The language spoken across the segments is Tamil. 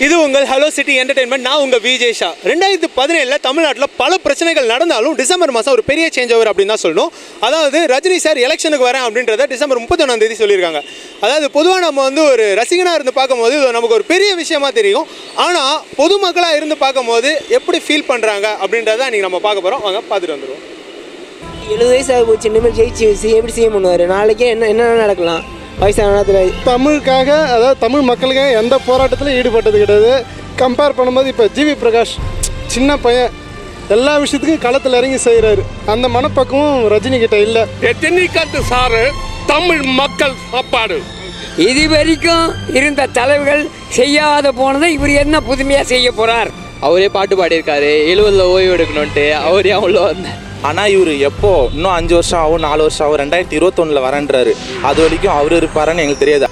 இது உங்கள் ஹலோ சிட்டி என்டர்டைன்மெண்ட். நான் உங்கள் விஜய் ஷா. 2017 தமிழ்நாட்டில் பல பிரச்சனைகள் நடந்தாலும் டிசம்பர் மாதம் ஒரு பெரிய சேஞ்ச் ஓவர் அப்படின்னு தான் சொல்லணும். அதாவது ரஜினி சார் எலெக்ஷனுக்கு வரேன் அப்படின்றத டிசம்பர் 31 சொல்லியிருக்காங்க. அதாவது பொதுவாக நம்ம வந்து ஒரு ரசிகனாக இருந்து பார்க்கும்போது இது நமக்கு ஒரு பெரிய விஷயமா தெரியும். ஆனால் பொதுமக்களாக இருந்து பார்க்கும்போது எப்படி ஃபீல் பண்ணுறாங்க அப்படின்றத இன்றைக்கி நம்ம பார்க்க போகிறோம். வாங்க பார்த்துட்டு வந்துடுவோம். 70 வயசு ஆகி போச்சு, இனிமேல் ஜெயிச்சு எப்படி செய்ய பண்ணுவார்? நாளைக்கே என்ன நடக்கலாம்? வயசான நேரத்தில் தமிழுக்காக, அதாவது தமிழ் மக்களுக்காக எந்த போராட்டத்திலும் ஈடுபட்டது கிடையாது. கம்பேர் பண்ணும்போது இப்போ ஜிவி பிரகாஷ் சின்ன பையன் எல்லா விஷயத்துக்கும் களத்தில் இறங்கி செய்கிறாரு. அந்த மனப்பக்குவம் ரஜினி கிட்ட இல்லை. எத்தனைக்கத்து சாரு தமிழ் மக்கள் சாப்பாடு. இது வரைக்கும் இருந்த தலைவர்கள் செய்யாத போனதை இவர் என்ன புதுமையாக செய்ய போகிறார்? அவரே பாட்டு பாடியிருக்காரு, 70 ஓய்வு எடுக்கணுன்ட்டு. அவரே அவ்வளோ வந்தேன். ஆனால் இவர் எப்போ இன்னும் 5 வருஷம் ஆகும், 4 வருஷம் ஆகும், 2021 வரேன்றாரு. அது வரைக்கும் அவர் இருப்பாருன்னு எங்களுக்கு தெரியாது.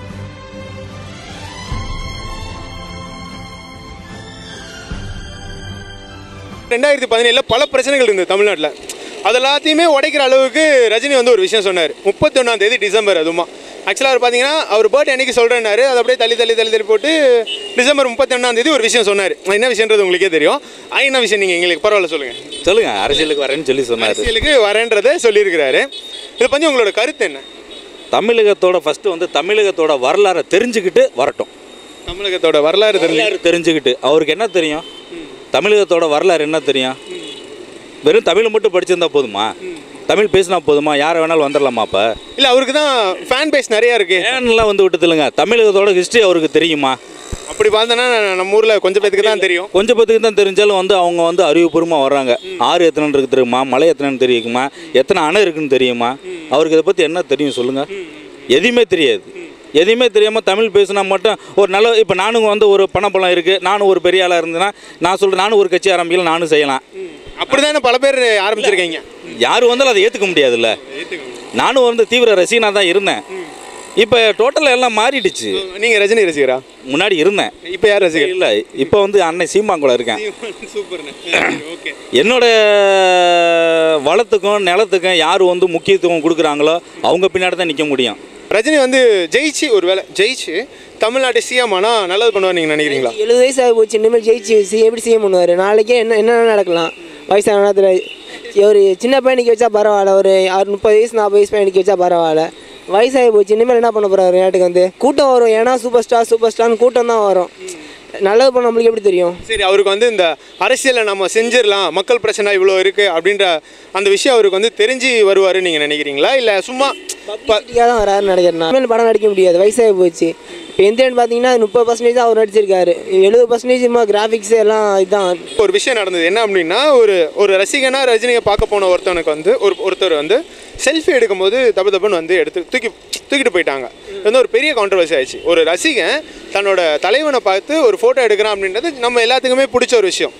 பல பிரச்சனைகள் இருந்தது தமிழ்நாட்டில். அது எல்லாத்தையுமே உடைக்கிற அளவுக்கு ரஜினி வந்து ஒரு விஷயம் சொன்னார். 31 டிசம்பர். அதுமா ஆக்சுவலாக அவர் பார்த்தீங்கன்னா அவர் பர்த்டே அன்றைக்கி சொல்கிறேன்னாரு. அதை அப்படியே தள்ளி போட்டு டிசம்பர் 31 ஒரு விஷயம் சொன்னார். என்ன விஷயன்றது உங்களுக்கே தெரியும். என்ன விஷயம் நீங்கள் எங்களுக்கு பரவாயில்ல சொல்லுங்கள். அரசியலுக்கு வரேன்னு சொல்லி சொன்னார். அரசியலுக்கு வரேன்றதை சொல்லியிருக்கிறாரு. இதை பற்றி உங்களோட கருத்து என்ன? தமிழகத்தோட ஃபஸ்ட்டு வந்து தமிழகத்தோட வரலாறை தெரிஞ்சுக்கிட்டு வரட்டும். தமிழகத்தோட வரலாறு தெரிஞ்சுக்கிட்டு அவருக்கு என்ன தெரியும்? தமிழகத்தோட வரலாறு என்ன தெரியும்? வெறும் தமிழ் மட்டும் படிச்சிருந்தா போதுமா? தமிழ் பேசினா போதுமா? யாரை வேணாலும் வந்துடலாமா? அப்போ இல்லை, அவருக்கு தான் ஃபேன் பேஸ் நிறையா இருக்குது. ஃபேன்லாம் வந்து விட்டு இல்லைங்க. தமிழகத்தோட ஹிஸ்ட்ரி அவருக்கு தெரியுமா? அப்படி பார்த்தோன்னா நம்ம ஊரில் கொஞ்சம் பேத்துக்கு தான் தெரியும். கொஞ்சம் பேத்துக்கு தான் தெரிஞ்சாலும் வந்து அவங்க வந்து அறிவுபூர்வமாக வர்றாங்க. ஆறு எத்தனை இருக்குது தெரியுமா? மலை எத்தனைன்னு தெரியுமா? எத்தனை அணை இருக்குன்னு தெரியுமா? அவருக்கு இதை பற்றி என்ன தெரியும் சொல்லுங்கள்? எதுவுமே தெரியாது. எதுவுமே தெரியாமல் தமிழ் பேசினா மட்டும் ஒரு நல்ல, இப்போ நானும் வந்து ஒரு பணப்பழம் இருக்குது, நானும் ஒரு பெரிய ஆளாக இருந்தேன்னா நான் சொல்கிறேன், நானும் ஒரு கட்சி ஆரம்பிக்கலாம், நானும் செய்யலாம். அப்படி தானே பல பேர் ஆரம்பிச்சிருக்கீங்க. யாரும் வந்தாலும் அதை ஏற்றுக்க முடியாதுல்ல. நானும் வந்து தீவிர ரசிகனாக தான் இருந்தேன். இப்போ டோட்டலாக எல்லாம் மாறிடுச்சு. நீங்கள் ரஜினி ரசிகரா? முன்னாடி இருந்தேன். இப்போ யார் ரசிகர்? இல்லை, இப்போ வந்து அன்னை சீமாங்குளம் இருக்கேன். என்னோட வளத்துக்கும் நிலத்துக்கும் யார் வந்து முக்கியத்துவம் கொடுக்குறாங்களோ அவங்க பின்னாடி தான் நிற்க முடியும். ரஜினி வந்து ஜெயிச்சு தமிழ்நாட்டை சிஎம்னா நல்லது பண்ணுவார் நீங்கள் நினைக்கிறீங்களா? 70 வயசு ஆகி போச்சு, இனிமேல் ஜெயிச்சு எப்படி செய்ய பண்ணுவார்? நாளைக்கே என்ன நடக்கலாம்? வயசான நேரத்தில் ஒரு சின்ன பையனுக்கு வச்சா பரவாயில்ல, ஒரு 30 வயசு 40 வயசு பையனுக்கு வச்சா பரவாயில்ல. வயசாகி போச்சு, இனிமேல் என்ன பண்ண போகிறாரு? நாட்டுக்கு வந்து கூட்டம் வரும். ஏன்னா சூப்பர் ஸ்டார்னு கூட்டம் தான் வரும். நல்லது பண்ண நம்மளுக்கு எப்படி தெரியும்? சரி, அவருக்கு வந்து இந்த அரசியலில் நம்ம செஞ்சிடலாம், மக்கள் பிரச்சனை இவ்வளோ இருக்குது அப்படின்ற அந்த விஷயம் அவருக்கு வந்து தெரிஞ்சு வருவாருன்னு நீங்கள் நினைக்கிறீங்களா? இல்லை சும்மா தான் வராருன்னு நினைக்கிறேன். இனிமேல் படம் நடிக்க முடியாது, வயசாகி போச்சு. இப்போ எந்திரன் பார்த்தீங்கன்னா 30% அவர் நடிச்சிருக்காரு. 70% கிராஃபிக்ஸ் எல்லாம் இதுதான். ஒரு விஷயம் நடந்தது என்ன அப்படின்னா, ஒரு ரசிகனாக ரஜினியை பார்க்க போன ஒருத்தவனுக்கு வந்து ஒருத்தர் வந்து செல்ஃபி எடுக்கும்போது தப்புன்னு வந்து தூக்கிட்டு போயிட்டாங்க. இது வந்து ஒரு பெரிய கான்ட்ரவர்சி ஆயிடுச்சு. ஒரு ரசிகன் தன்னோட தலைவனை பார்த்து ஒரு ஃபோட்டோ எடுக்கிறான் அப்படின்றது நம்ம எல்லாத்துக்குமே பிடிச்ச ஒரு விஷயம்.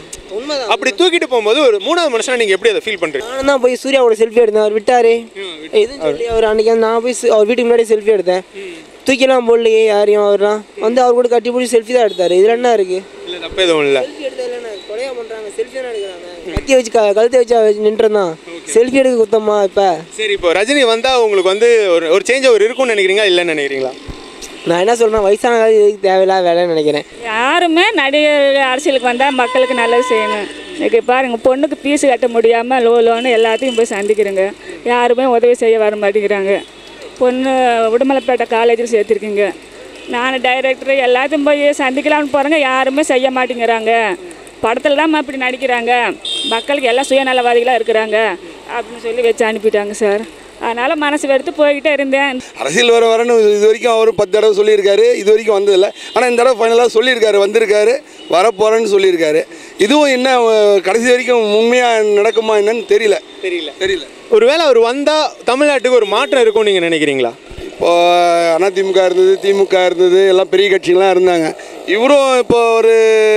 அப்படி தூக்கிட்டு போகும்போது ஒரு 3வது மனுஷனை நீங்கள் எப்படி அதை ஃபீல் பண்ணுறீங்க? நான் தான் போய் சூர்யாவோட செல்ஃபி எடுத்தேன். அவர் விட்டாரு எதுவும் சொல்லி. அவர் அன்றைக்கி நான் போய் அவர் வீட்டுக்கு முன்னாடி செல்ஃபி எடுத்தேன். தூக்கிலாம் போடலையே யாரையும். அவர்லாம் வந்து அவர் கூட கட்டி பிடிச்சி செல்ஃபி தான் எடுத்தார். இதில் என்ன இருக்குது? இல்லை, தப்பு எதுவும் இல்லை. செல்ஃபி எடுத்ததில்ல, கொலையாக பண்ணுறாங்க. செல்ஃபி தான் எடுக்கிறாங்க. கத்தி வச்சு கழுத்தை வச்சு நின்றுதான். செல்ஃபி எடுக்க குத்தமா? இப்போ சரி, இப்போ ரஜினி வந்தால் உங்களுக்கு வந்து ஒரு சேஞ்ச் ஓவர் இருக்கும்னு நினைக்கிறீங்களா இல்லைன்னு நினைக்கிறீங்களா? நான் என்ன சொல்கிறேன், வயசான காலத்துக்கு தேவையில்லாத வேலைன்னு நினைக்கிறேன். யாருமே நடிகர் அரசியலுக்கு வந்தால் மக்களுக்கு நல்லது செய்யணும். இன்றைக்கி பாருங்கள், பொண்ணுக்கு ஃபீஸு கட்ட முடியாமல் லோன்னு எல்லாத்தையும் போய் சந்திக்கிறேங்க. யாருமே உதவி செய்ய வர மாட்டேங்கிறாங்க. பொண்ணு உடுமலைப்பேட்டை காலேஜில் சேர்த்துருக்கீங்க. நான் டைரக்டர் எல்லாத்தையும் போய் சந்திக்கலாம்னு போகிறேங்க. யாருமே செய்ய மாட்டேங்கிறாங்க. படத்தில் தான் இப்படி நடிக்கிறாங்க, மக்களுக்கு எல்லாம் சுயநலவாதிகளாக இருக்கிறாங்க அப்படின்னு சொல்லி வச்சு அனுப்பிட்டாங்க சார். அதனால் மனசு வெறுத்து போய்கிட்டே இருந்தேன். அரசியல் வரன்னு இது வரைக்கும் அவர் 10 தடவை சொல்லியிருக்காரு. இது வரைக்கும் வந்ததில்லை. ஆனால் இந்த தடவை ஃபைனலாக சொல்லியிருக்காரு, வந்திருக்காரு, வரப்போகிறேன்னு சொல்லியிருக்காரு. இதுவும் என்ன கடைசி வரைக்கும் உண்மையாக நடக்குமா என்னன்னு தெரியல. ஒருவேளை அவர் வந்தால் தமிழ்நாட்டுக்கு ஒரு மாற்றம் இருக்கும்னு நீங்கள் நினைக்கிறீங்களா? இப்போது அதிமுக இருந்தது, திமுக இருந்தது, எல்லாம் பெரிய கட்சிகள்லாம் இருந்தாங்க. இவரும் இப்போ ஒரு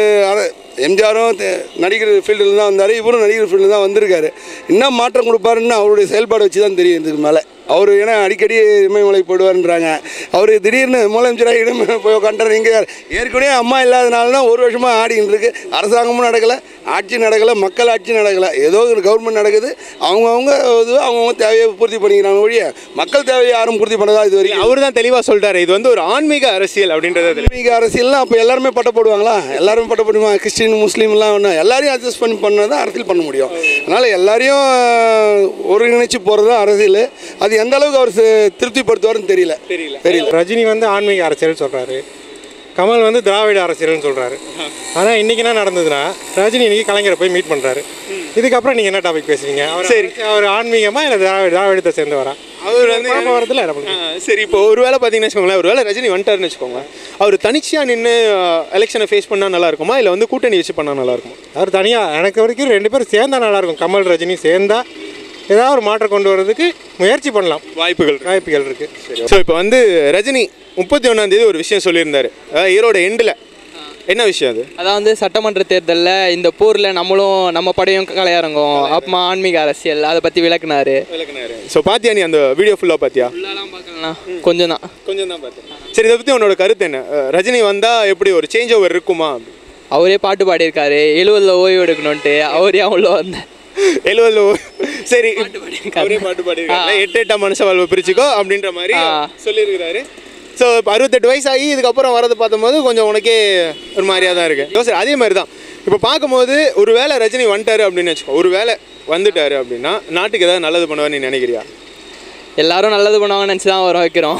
எம்ஜிஆரும் நடிகர் ஃபீல்டில் தான் வந்தார், இவரும் நடிகர் ஃபீல்டில் தான் வந்திருக்காரு. என்ன மாற்றம் கொடுப்பாருன்னு அவருடைய செயல்பாடு வச்சு தான் தெரியும். இதுக்கு மேலே அவர் ஏன்னா அடிக்கடி இமயமலை போடுவார்ன்றாங்க. அவர் திடீர்னு முதலமைச்சராக இடம் போய் உட்காந்துறாரு. இங்கே ஏற்கனவே அம்மா இல்லாதனால தான் 1 வருஷமாக ஆடிக்கிட்டு இருக்கு. அரசாங்கமும் நடக்கலை, ஆட்சி நடக்கலை, மக்கள் ஆட்சி நடக்கலை. ஏதோ ஒரு கவர்மெண்ட் நடக்குது, அவங்கவுங்க இது அவங்கவுங்க தேவையை பூர்த்தி பண்ணிக்கிறாங்க ஒழிய மக்கள் தேவையை யாரும் பூர்த்தி பண்ணதா இது வரைக்கும். அவர் தான் தெளிவாக சொல்கிறாரு, இது வந்து ஒரு ஆன்மீக அரசியல் அப்படின்றது. ஆன்மீக அரசியல்லாம் அப்போ எல்லாருமே பட்ட போடுவாங்களா? எல்லாருமே பட்ட போடுவாங்க. கிறிஸ்டின் முஸ்லீம்லாம் ஒன்று எல்லாரையும் அட்ஜஸ்ட் பண்ணால் தான் அரசியல் பண்ண முடியும். அதனால் எல்லாரையும் ஒருங்கிணைச்சு போகிறது தான் அரசியல். அது எந்த அளவுக்கு அவர் திருப்திப்படுத்துவார்னு தெரியல. ரஜினி வந்து ஆன்மீக அரசியல் சொல்கிறாரு, கமல் வந்து திராவிட அரசியல்னு சொல்கிறாரு. ஆனால் இன்றைக்கி என்ன நடந்ததுன்னா, ரஜினி இன்றைக்கி கலைஞரை போய் மீட் பண்ணுறாரு. இதுக்கப்புறம் நீங்கள் என்ன டாபிக் பேசுவீங்க? சரி, அவர் ஆன்மீகமாக இல்லை திராவிடத்தை சேர்ந்து வரா? அவர் வந்து வரதில் சரி, இப்போ ஒரு வேளை பார்த்தீங்கன்னு வச்சுக்கோங்களேன், ஒரு வேளை ரஜினி வந்துட்டாருன்னு வச்சுக்கோங்க, அவர் தனிச்சையாக நின்று எலெக்ஷனை ஃபேஸ் பண்ணால் நல்லா இருக்குமா, இல்லை வந்து கூட்டணி வச்சு பண்ணால் நல்லா இருக்குமா? அவர் தனியாக, எனக்கு வரைக்கும் 2 பேரும் சேர்ந்தா நல்லாயிருக்கும். கமல் ரஜினி சேர்ந்தா ஏதாவது ஒரு மாற்றம் கொண்டு வரதுக்கு முயற்சி பண்ணலாம், வாய்ப்புகள் இருக்குது. ஸோ இப்போ வந்து ரஜினி 31ஆம் தேதி ஒரு விஷயம் சொல்லியிருந்தாரு, அதாவது ஈரோடு எண்டில். என்ன விஷயம் அது? அதான் வந்து சட்டமன்ற தேர்தலில் இந்த போரில் நம்ம படையும் கலையரங்கம் அப்புறமா ஆன்மீக அரசியல் அதை பற்றி விளக்குனாரு. ஸோ பார்த்தியா நீ அந்த வீடியோ ஃபுல்லாக பார்த்தியா? ஃபுல்லாலாம் பார்க்கலாம், கொஞ்சம் தான் பார்த்தேன். சரி, இதை பற்றி உன்னோட கருத்து என்ன? ரஜினி வந்தால் எப்படி ஒரு சேஞ்ச் ஓவர் இருக்குமா? அவரே பாட்டு பாடியிருக்காரு, 70 ஓய்வு எடுக்கணுன்ட்டு. அவரே அவ்வளோ வந்த 70 சரி அவரே பாட்டு பாடியிருக்காரு, 8 மனுஷ வாழ்வை பிரிச்சுக்கோ அப்படின்ற மாதிரி சொல்லியிருக்கிறாரு. ஸோ இப்போ 68 வயசாகி இதுக்கப்புறம் வரது பார்த்தம்போது கொஞ்சம் உனக்கே ஒரு மாதிரியாக தான் இருக்குது. சரி, அதே மாதிரி தான் இப்போ பார்க்கும்போது ஒரு வேளை ரஜினி வந்துட்டாரு அப்படின்னு வச்சுக்கோ, ஒரு வேளை வந்துட்டாரு அப்படின்னா நாட்டுக்கு ஏதாவது நல்லது பண்ணுவான்னு நீ நினைக்கிறியா? எல்லாரும் நல்லது பண்ணுவாங்கன்னு நினச்சி தான் வர வைக்கிறோம்.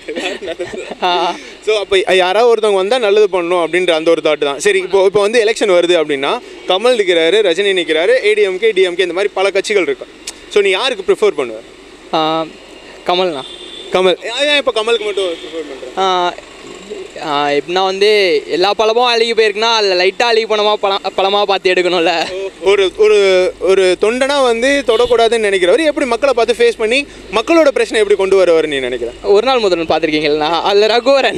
ஸோ அப்போ யாராவது ஒருத்தவங்க வந்தால் நல்லது பண்ணணும் அப்படின்ற அந்த ஒரு தாட்டு தான். சரி, இப்போ வந்து எலெக்ஷன் வருது அப்படின்னா கமல் நிற்கிறாரு, ரஜினி நிற்கிறாரு, ஏடிஎம்கே டிஎம்கே இந்த மாதிரி பல கட்சிகள் இருக்கும். ஸோ நீ யாருக்கு ப்ரிஃபர் பண்ணுவேன்? கமல்ண்ணா. கமல். ஏன் இப்போ கமலுக்கு மட்டும் ப்ரிஃபர் பண்ணுறேன்? எப்படின்னா வந்து எல்லா பழமும் அழுகி போயிருக்குன்னா அதில் லைட்டாக அழுகி பழமாக பார்த்து எடுக்கணும்ல. ஒரு ஒரு ஒரு தொண்டனா வந்து தொடக்கூடாதுன்னு நினைக்கிறவர் எப்படி மக்களை பார்த்து ஃபேஸ் பண்ணி மக்களோட பிரச்சனை எப்படி கொண்டு வருவார் நீ நினைக்கிறேன்? ஒரு நாள் முதல்ல பார்த்துருக்கீங்களா, அதில் ரகுவரன்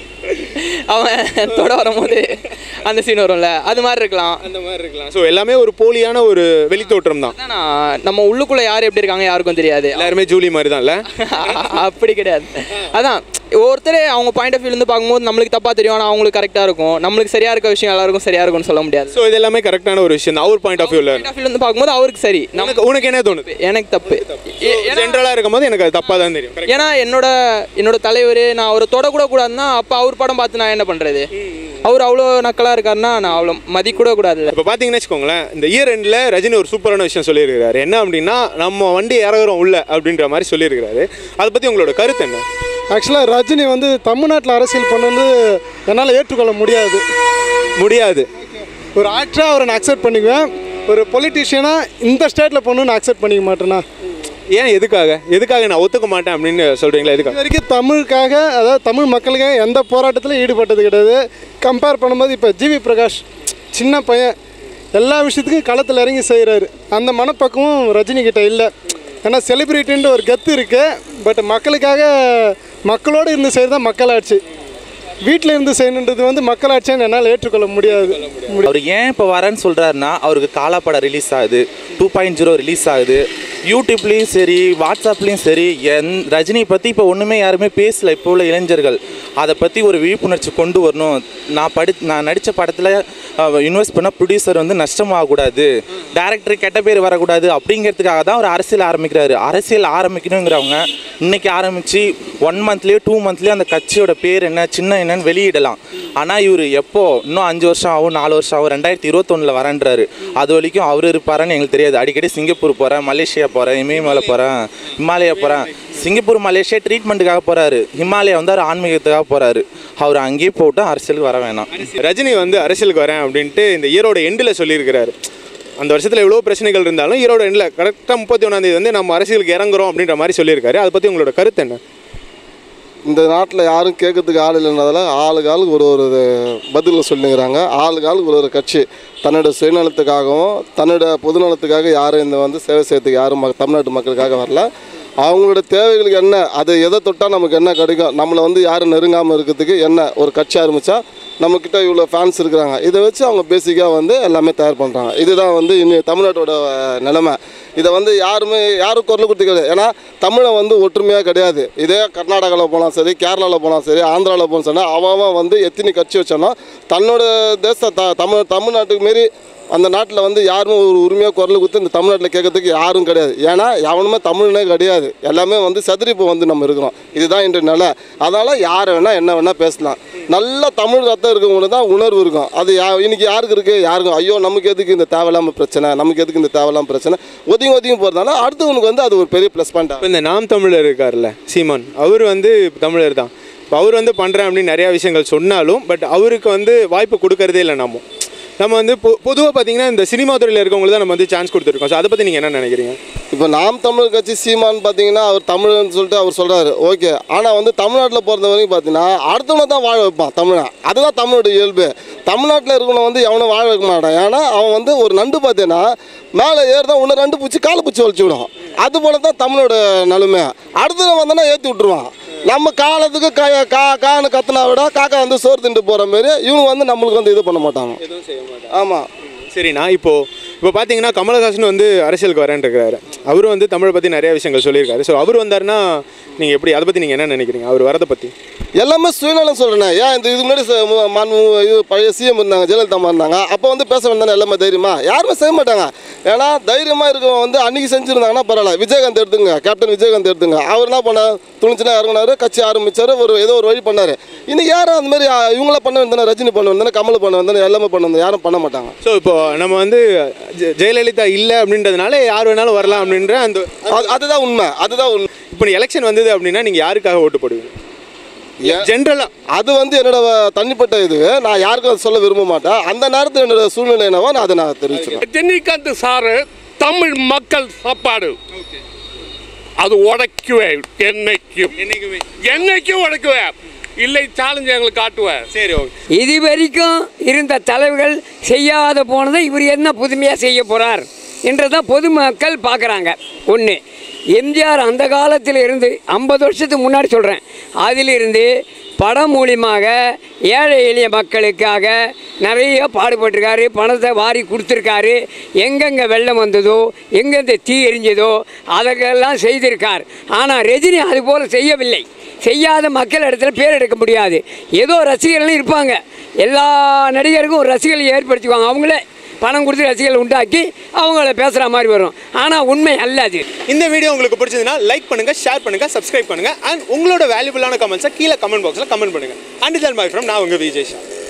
அவன் தொட வரும்போது அந்த சீன் வரும்ல, அது மாதிரி இருக்கலாம். ஸோ எல்லாமே ஒரு போலியான ஒரு வெளித்தோற்றம் தான். நம்ம உள்ளுக்குள்ளே யார் எப்படி இருக்காங்க யாருக்கும் தெரியாது. எல்லாருமே ஜூலி மாதிரி தான் இல்லை? அப்படி கிடையாது. அதான் ஒருத்தர் அவங்க பாயிண்ட் ஆஃப் வியூலேருந்து பார்க்கும்போது நம்மளுக்கு தப்பாக தெரியும், ஆனால் அவங்களுக்கு கரெக்டாக இருக்கும். நம்மளுக்கு சரியாக இருக்க விஷயம் எல்லாருக்கும் சரியாக இருக்கும்னு சொல்ல முடியாது. ஸோ இது எல்லாமே கரெக்டான ஒரு விஷயம். அவர் பாயிண்ட் ஆஃப் வியூலேருந்து பார்க்கும்போது அவருக்கு சரி, உனக்கு என்ன தோணுது? எனக்கு தப்பு ஜென்ரலாக இருக்கும்போது எனக்கு அது தப்பாக தான் தெரியும். ஏன்னா என்னோட தலைவர் நான் அவரை தொடக்கூட கூடாதுன்னா அப்போ அவர் படம் பார்த்து நான் என்ன பண்ணுறது? அவர் அவ்வளோ நக்கலாக இருக்காருன்னா நான் அவ்வளோ மதிக்கூட கூடாது. இப்போ பார்த்தீங்கன்னு வச்சுக்கோங்களேன், இந்த இயர் எண்டில் ரஜினி ஒரு சூப்பரான விஷயம் சொல்லியிருக்காரு. என்ன அப்படின்னா, நம்ம வண்டி இறங்குறோம் உள்ள அப்படின்ற மாதிரி சொல்லியிருக்கிறாரு. அதை பற்றி உங்களோட கருத்து என்ன? ஆக்சுவலாக ரஜினி வந்து தமிழ்நாட்டில் அரசியல் பண்ணது என்னால் ஏற்றுக்கொள்ள முடியாது. ஒரு ஆக்டராக அவரை நான் அக்செப்ட் பண்ணிக்குவேன், ஒரு பொலிட்டீஷியனாக இந்த ஸ்டேட்டில் பண்ணணும்னு அக்செப்ட் பண்ணிக்க மாட்டேன்னா. ஏன் எதுக்காக நான் ஒத்துக்க மாட்டேன் அப்படின்னு சொல்கிறீங்களா? இது வரைக்கும் தமிழுக்காக, அதாவது தமிழ் மக்களுக்காக எந்த போராட்டத்திலும் ஈடுபட்டது கிடையாது. கம்பேர் பண்ணும்போது இப்போ ஜிவி பிரகாஷ் சின்ன பையன், எல்லா விஷயத்துக்கும் களத்தில் இறங்கி செய்கிறாரு. அந்த மனப்பக்குவம் ரஜினிகிட்ட இல்லை. ஏன்னா செலிப்ரிட்டின்ற ஒரு கெத்து இருக்குது, பட் மக்களுக்காக மக்களோடு இருந்து செய்கிறது தான் மக்களாட்சி. வீட்டில் இருந்து செய்யணுன்றது வந்து மக்களாட்சின்னு என்னால் ஏற்றுக்கொள்ள முடியாது. அவர் ஏன் இப்போ வரேன்னு சொல்கிறாருன்னா, அவருக்கு காலாப்படம் ரிலீஸ் ஆகுது, 2.0 ரிலீஸ் ஆகுது, யூடியூப்லேயும் சரி வாட்ஸ்அப்லேயும் சரி ரஜினி பற்றி இப்போ ஒன்றுமே யாருமே பேசலை. இப்போ உள்ள இளைஞர்கள் அதை பற்றி ஒரு விழிப்புணர்ச்சி கொண்டு வரணும். நான் நடித்த படத்தில் இன்வெஸ்ட் பண்ண ப்ரொடியூசர் வந்து நஷ்டமாகக்கூடாது, டேரக்டர் கெட்ட பேர் வரக்கூடாது அப்படிங்கிறதுக்காக தான் அவர் அரசியல் ஆரம்பிக்கிறாரு. அரசியல் ஆரம்பிக்கணுங்கிறவங்க இன்றைக்கி ஆரம்பித்து 1 மந்த்லேயோ 2 மந்த்லேயோ அந்த கட்சியோட பேர் என்ன சின்ன என்னன்னு வெளியிடலாம். ஆனால் இவர் இன்னும் 5 வருஷம் ஆகும், 4 வருஷம் ஆகும், 2021 வரேன்றாரு. அது வரைக்கும் அவர் இருப்பாருன்னு எங்களுக்கு தெரியாது. அடிக்கடி சிங்கப்பூர் போகிறேன், மலேசியா போகிறேன், இமயமலை போகிறேன், ஹிமாலயா போகிறேன். சிங்கப்பூர் மலேசியா ட்ரீட்மெண்ட்டுக்காக போகிறாரு, ஹிமாலயா வந்து அவர் ஆன்மீகத்துக்காக போகிறாரு. அவர் அங்கேயே போட்டு அரசியலுக்கு வர வேணாம். ரஜினி வந்து அரசியலுக்கு வரேன் அப்படின்ட்டு இந்த ஈரோட எண்டில் சொல்லியிருக்கிறாரு. அந்த வருஷத்தில் எவ்வளோ பிரச்சனைகள் இருந்தாலும் ஈரோட எண்டில் கரெக்டாக 31ஆம் தேதி வந்து நம்ம அரசியலுக்கு இறங்குறோம் அப்படின்ற மாதிரி சொல்லியிருக்காரு. அதை பற்றி உங்களோட கருத்து என்ன? இந்த நாட்டில் யாரும் கேட்கறதுக்கு ஆள் இல்லைன்றதால ஆளுக்கு ஒரு பதில் சொல்லிங்கிறாங்க. ஆளுக்கு ஒரு கட்சி தன்னோட சுயநலத்துக்காகவும் தன்னோட பொதுநலத்துக்காக யாரும் இந்த வந்து சேவை செய்யறதுக்கு யாரும் தமிழ்நாட்டு மக்களுக்காக வரல. அவங்களோட தேவைகளுக்கு என்ன, அது எதை தொட்டால் நமக்கு என்ன கிடைக்கும், நம்மளை வந்து யாரும் நெருங்காமல் இருக்கிறதுக்கு என்ன ஒரு கட்சி ஆரம்பித்தா நம்மக்கிட்ட இவ்வளோ ஃபேன்ஸ் இருக்கிறாங்க, இதை வச்சு அவங்க பேசிக்காக வந்து எல்லாமே தயார் பண்ணுறாங்க. இதுதான் வந்து இன்னும் தமிழ்நாட்டோட நிலைமை. இதை வந்து யாரும் குரல் கொடுத்துக்கிறது. ஏன்னா தமிழை வந்து ஒற்றுமையாக கிடையாது. இதே கர்நாடகாவில் போனால் சரி, கேரளாவில் போனால் சரி, ஆந்திராவில் போனால் சொன்னால் அவன் வந்து எத்தனை கட்சி வச்சானோ தன்னோட தமிழ்நாட்டுக்கு மாரி அந்த நாட்டில் வந்து யாரும் ஒரு உரிமையாக குரல் கொடுத்து இந்த தமிழ்நாட்டில் கேட்கறதுக்கு யாரும் கிடையாது. ஏன்னா எவனுமே தமிழ்னே கிடையாது, எல்லாமே வந்து செதறிப்பு வந்து நம்ம இருக்கிறோம். இதுதான் இன்று நிலை. அதனால் யார் வேணால் என்ன வேணால் பேசலாம். நல்ல தமிழ் ரத்தம் இருக்கவங்களுக்கு தான் உணர்வு இருக்கும். அது இன்னைக்கு யாருக்கு இருக்குது? யாருக்கும் ஐயோ நமக்கு எதுக்கு இந்த தேவையில்லாமல் பிரச்சனை, நமக்கு எதுக்கு இந்த தேவையில்லாமல் பிரச்சனை ஒதுங்கி போகிறதுனால அடுத்தவனுக்கு வந்து அது ஒரு பெரிய ப்ளஸ் பாயிண்ட். இப்போ இந்த நாம் தமிழர் இருக்கார்ல சீமான், அவர் வந்து தமிழர் தான். இப்போ அவர் வந்து பண்ணுறேன் அப்படின்னு நிறையா விஷயங்கள் சொன்னாலும் பட் அவருக்கு வந்து வாய்ப்பு கொடுக்கறதே இல்லை. நம்ம வந்து பொதுவாக பார்த்தீங்கன்னா இந்த சினிமா துறையில் இருக்கவங்களுக்கு தான் நம்ம வந்து சான்ஸ் கொடுத்துருக்கோம். ஸோ அதை பற்றி நீங்கள் என்ன நினைக்கிறீங்க? இப்போ நாம் தமிழர் கட்சி சீமான் பார்த்தீங்கன்னா அவர் தமிழ்னு சொல்லிட்டு அவர் சொல்கிறாரு, ஓகே. ஆனால் வந்து தமிழ்நாட்டில் பொறுத்த வரைக்கும் பார்த்தீங்கன்னா அடுத்தவனை தான் வாழ வைப்பான் தமிழன். அதுதான் தமிழோட இயல்பு. தமிழ்நாட்டில் இருக்கவனை வந்து எவனை வாழ வைக்க மாட்டான். ஏன்னா அவன் வந்து ஒரு நண்டு பார்த்தீங்கன்னா மேலே ஏறுதான் ஒன்று 2 பூச்சி காலை பூச்சி வலிச்சு விடும். அது போல தான் தமிழோட நிலைமை. அடுத்தவன் வந்தோன்னா ஏற்றி விட்டுருவான். நம்ம காலத்துக்கு கான்னு கத்துனா விட காக்கா வந்து சோறு திண்டு போகிற மாரி இவங்க வந்து நம்மளுக்கு வந்து இது பண்ண மாட்டாங்க. ஆமாம். சரிண்ணா, இப்போ பார்த்தீங்கன்னா கமலஹாசன் வந்து அரசியலுக்கு வரேன் இருக்கிறாரு. அவரும் வந்து தமிழை பற்றி நிறைய விஷயங்கள் சொல்லியிருக்காரு. ஸோ அவர் வந்தாருன்னா நீங்கள் எப்படி, அதை பற்றி நீங்கள் என்ன நினைக்கிறீங்க அவர் வரதை பற்றி? எல்லாமே சுயநலம் சொல்கிறேன். ஏன் இதுக்கு முன்னாடி இது பழைய சிஎம் இருந்தாங்க, ஜெயலலிதா இருந்தாங்க. அப்போ வந்து பேச வேண்டாம் எல்லாமே தைரியமாக யாருமே செய்ய மாட்டாங்க. ஏன்னா தைரியமாக இருக்கவங்க வந்து அன்றைக்கி செஞ்சுருந்தாங்கன்னா பரவாயில்ல. விஜயகாந்த் எடுத்துங்க, கேப்டன் விஜயகாந்த் எடுத்துங்க. அவர் என்ன பண்ணார்? துணிச்சுனா இறங்கினார், கட்சி ஆரம்பித்தார், ஏதோ ஒரு வழி பண்ணார். இன்னும் யாரும் அந்த மாதிரி இவங்களாம் பண்ண வந்தானே, ரஜினி பண்ண வந்தானே, கமல் பண்ண வந்தானே, எல்லாமே பண்ண வந்தாங்க, யாரும் பண்ண மாட்டாங்க. ஸோ இப்போ நம்ம வந்து ஜெயலலிதா இல்லை அப்படின்றதுனால யார் வேணாலும் வரலாம் அப்படின்ற அந்த அதுதான் உண்மை. இப்போ எலெக்ஷன் வந்தது அப்படின்னா நீங்கள் யாருக்காக ஓட்டு போடுவீங்க ஜென்ரலாக? அது வந்து என்னோட தனிப்பட்ட இது, நான் யாருக்கும் அதை சொல்ல விரும்ப மாட்டேன். அந்த நேரத்தில் என்னோட சூழ்நிலை என்னவோ நான் அதை தெரிவிச்சுக்கிறேன். ரஜினிகாந்த் சாரு தமிழ் மக்கள் சாப்பாடு அது உடைக்குவேன், என்னைக்கும் உடைக்குவேன். இல்லை சேலஞ்ச் எங்களுக்கு காட்டுவேன். சரி, ஓகே. இது வரைக்கும் இருந்த தலைவர்கள் செய்யாத போனதை இவர் என்ன புதுமையாக செய்ய போகிறார் என்றதான் பொதுமக்கள் பார்க்குறாங்க. ஒன்று, எம்ஜிஆர் அந்த காலத்தில் இருந்து 50 வருஷத்துக்கு முன்னாடி சொல்கிறேன், அதிலிருந்து படம் மூலியமாக ஏழை எளிய மக்களுக்காக நிறைய பாடுபட்டிருக்காரு. பணத்தை வாரி கொடுத்துருக்காரு. எங்கெங்கே வெள்ளம் வந்ததோ, எங்கெங்கே தீ எரிஞ்சதோ அதற்கெல்லாம் செய்திருக்கார். ஆனால் ரஜினி அதுபோல் செய்யவில்லை. செய்யாத மக்கள் இடத்துல பேர் எடுக்க முடியாது. ஏதோ ரசிகர்களும் இருப்பாங்க. எல்லா நடிகருக்கும் ஒரு ரசிகர்கள் ஏற்படுத்திக்குவாங்க. அவங்களே பணம் கொடுத்து ரசிகர்கள் உண்டாக்கி அவங்கள பேசுகிற மாதிரி வரும். ஆனால் உண்மை அல்ல அது. இந்த வீடியோ உங்களுக்கு பிடிச்சதுன்னா லைக் பண்ணுங்கள், ஷேர் பண்ணுங்கள், சப்ஸ்கிரைப் பண்ணுங்கள். அண்ட் உங்களோட வேல்யூபிளான கமெண்ட்ஸை கீழே கமெண்ட் பாக்ஸில் கமெண்ட் பண்ணுங்கள். அண்ட் தென் பை ஃப்ரம் நான் உங்கள் விஜய் ஷா.